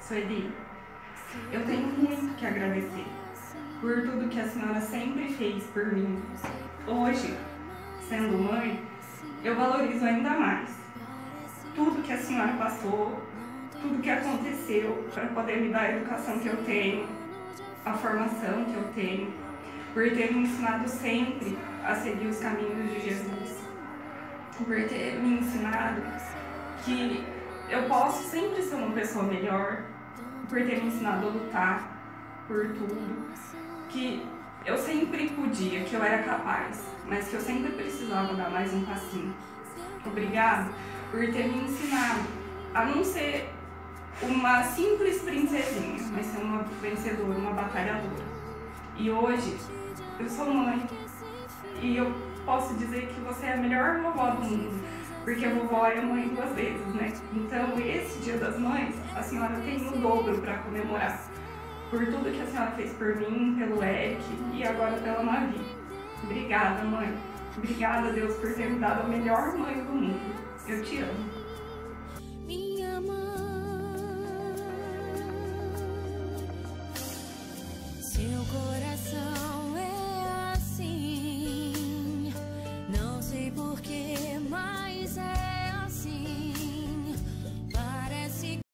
Sueli, eu tenho muito que agradecer por tudo que a senhora sempre fez por mim. Hoje, sendo mãe, eu valorizo ainda mais tudo que a senhora passou, tudo que aconteceu para poder me dar a educação que eu tenho, a formação que eu tenho, por ter me ensinado sempre a seguir os caminhos de Jesus, por ter me ensinado que eu posso sempre ser uma pessoa melhor, por ter me ensinado a lutar por tudo, que eu sempre podia, que eu era capaz, mas que eu sempre precisava dar mais um passinho. Obrigada por ter me ensinado a não ser uma simples princesinha, mas ser uma vencedora, uma batalhadora. E hoje, eu sou mãe e eu posso dizer que você é a melhor vovó do mundo, porque a vovó é mãe 2 vezes, né? Então, esse Dia das Mães, a senhora tem o dobro para comemorar, por tudo que a senhora fez por mim, pelo Eric e agora pela Mavi. Obrigada, mãe. Obrigada, Deus, por ter me dado a melhor mãe do mundo. Eu te amo.